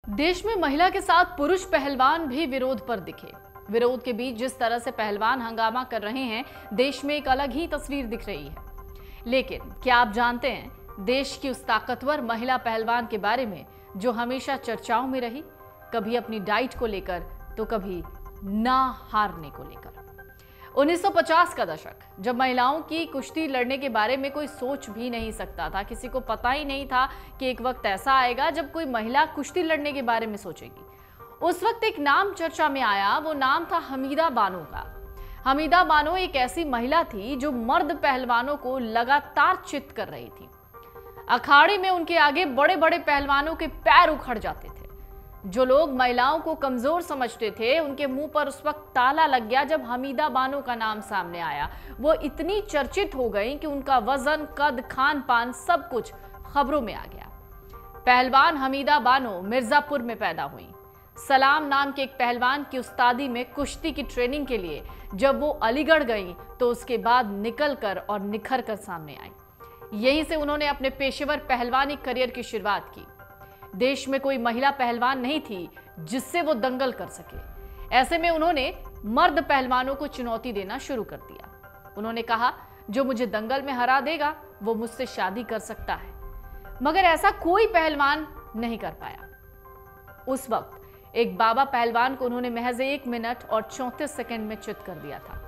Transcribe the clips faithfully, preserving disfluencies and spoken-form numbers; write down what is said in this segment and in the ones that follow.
देश में महिला के साथ पुरुष पहलवान भी विरोध पर दिखे। विरोध के बीच जिस तरह से पहलवान हंगामा कर रहे हैं, देश में एक अलग ही तस्वीर दिख रही है। लेकिन क्या आप जानते हैं, देश की उस ताकतवर महिला पहलवान के बारे में जो हमेशा चर्चाओं में रही, कभी अपनी डाइट को लेकर तो कभी ना हारने को लेकर। उन्नीस सौ पचास का दशक, जब महिलाओं की कुश्ती लड़ने के बारे में कोई सोच भी नहीं सकता था। किसी को पता ही नहीं था कि एक वक्त ऐसा आएगा जब कोई महिला कुश्ती लड़ने के बारे में सोचेगी। उस वक्त एक नाम चर्चा में आया, वो नाम था हमीदा बानो का। हमीदा बानो एक ऐसी महिला थी जो मर्द पहलवानों को लगातार चित कर रही थी। अखाड़े में उनके आगे बड़े बड़े पहलवानों के पैर उखड़ जाते थे। जो लोग महिलाओं को कमजोर समझते थे, उनके मुंह पर उस वक्त ताला लग गया जब हमीदा बानो का नाम सामने आया। वो इतनी चर्चित हो गई कि उनका वजन, कद, खान पान सब कुछ खबरों में आ गया। पहलवान हमीदा बानो मिर्जापुर में पैदा हुई। सलाम नाम के एक पहलवान की उस्तादी में कुश्ती की ट्रेनिंग के लिए जब वो अलीगढ़ गई तो उसके बाद निकल कर और निखर कर सामने आई। यहीं से उन्होंने अपने पेशेवर पहलवानी करियर की शुरुआत की। देश में कोई महिला पहलवान नहीं थी जिससे वो दंगल कर सके। ऐसे में उन्होंने मर्द पहलवानों को चुनौती देना शुरू कर दिया। उन्होंने कहा, जो मुझे दंगल में हरा देगा वो मुझसे शादी कर सकता है। मगर ऐसा कोई पहलवान नहीं कर पाया। उस वक्त एक बाबा पहलवान को उन्होंने महज एक मिनट और चौंतीस सेकंड में चित कर दिया था।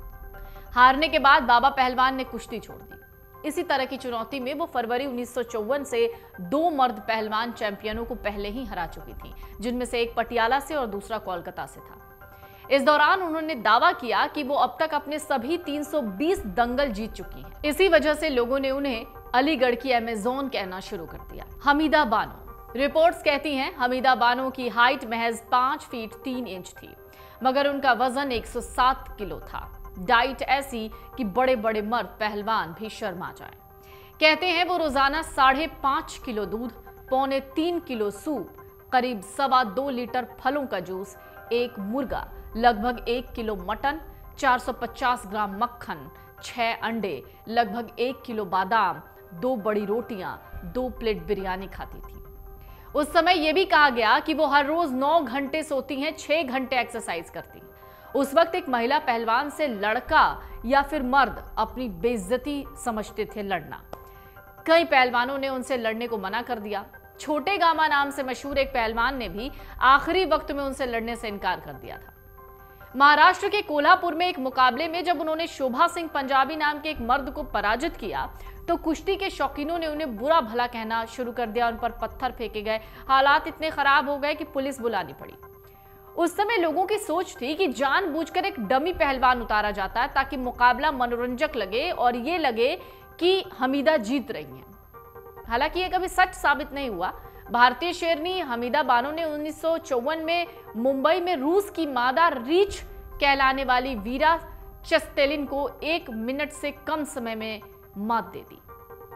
हारने के बाद बाबा पहलवान ने कुश्ती छोड़ दी। इसी तरह की चुनौती में वो फरवरी उन्नीस सौ चौवन से दो मर्द पहलवान चैंपियनों को पहले ही हरा चुकी थी, जिनमें से एक पटियाला से और दूसरा कोलकाता से था। इस दौरान उन्होंने दावा किया कि वो अब तक अपने सभी तीन सौ बीस दंगल जीत चुकी हैं। इसी वजह से लोगों ने उन्हें अलीगढ़ की अमेजोन कहना शुरू कर दिया। हमीदा बानो। रिपोर्ट्स कहती हैं हमीदा बानो की हाइट महज पांच फीट तीन इंच थी, मगर उनका वजन एक सौ सात किलो था। डाइट ऐसी कि बड़े बड़े मर्द पहलवान भी शर्मा जाएं। कहते हैं वो रोजाना साढ़े पांच किलो दूध, पौने तीन किलो सूप, करीब सवा दो लीटर फलों का जूस, एक मुर्गा, लगभग एक किलो मटन, चार सौ पचास ग्राम मक्खन, छह अंडे, लगभग एक किलो बादाम, दो बड़ी रोटियां, दो प्लेट बिरयानी खाती थी। उस समय यह भी कहा गया कि वो हर रोज नौ घंटे सोती हैं, छह घंटे एक्सरसाइज करती हैं। उस वक्त एक महिला पहलवान से लड़का या फिर मर्द अपनी बेइज्जती समझते थे लड़ना। कई पहलवानों ने उनसे लड़ने को मना कर दिया। छोटे गामा नाम से मशहूर एक पहलवान ने भी आखिरी वक्त में उनसे लड़ने से इनकार कर दिया था। महाराष्ट्र के कोल्हापुर में एक मुकाबले में जब उन्होंने शोभा सिंह पंजाबी नाम के एक मर्द को पराजित किया तो कुश्ती के शौकीनों ने उन्हें बुरा भला कहना शुरू कर दिया। उन पर पत्थर फेंके गए। हालात इतने खराब हो गए कि पुलिस बुलानी पड़ी। उस समय लोगों की सोच थी कि जानबूझकर एक डमी पहलवान उतारा जाता है ताकि मुकाबला मनोरंजक लगे और ये लगे कि हमीदा जीत रही हैं। हालांकि ये कभी सच साबित नहीं हुआ। भारतीय शेरनी हमीदा बानो ने उन्नीस सौ चौवन में मुंबई में रूस की मादा रीच कहलाने वाली वीरा चस्तेलिन को एक मिनट से कम समय में मात दे दी।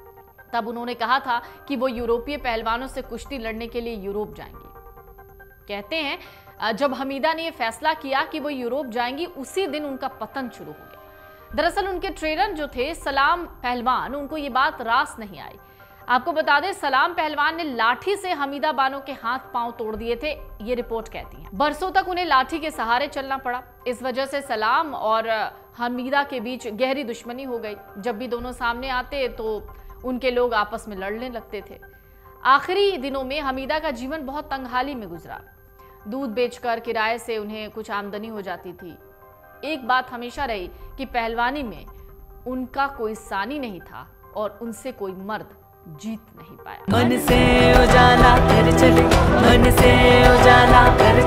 तब उन्होंने कहा था कि वो यूरोपीय पहलवानों से कुश्ती लड़ने के लिए यूरोप जाएंगी। कहते हैं जब हमीदा ने यह फैसला किया कि वो यूरोप जाएंगी, उसी दिन उनका पतन शुरू हो गया। दरअसल उनके ट्रेनर जो थे सलाम पहलवान, उनको ये बात रास नहीं आई। आपको बता दें, सलाम पहलवान ने लाठी से हमीदा बानो के हाथ पांव तोड़ दिए थे, ये रिपोर्ट कहती है। बरसों तक उन्हें लाठी के सहारे चलना पड़ा। इस वजह से सलाम और हमीदा के बीच गहरी दुश्मनी हो गई। जब भी दोनों सामने आते तो उनके लोग आपस में लड़ने लगते थे। आखिरी दिनों में हमीदा का जीवन बहुत तंगहाली में गुजरा। दूध बेचकर किराए से उन्हें कुछ आमदनी हो जाती थी। एक बात हमेशा रही कि पहलवानी में उनका कोई सानी नहीं था और उनसे कोई मर्द जीत नहीं पाया। मन से उजाला कर चले, मन से उजाला कर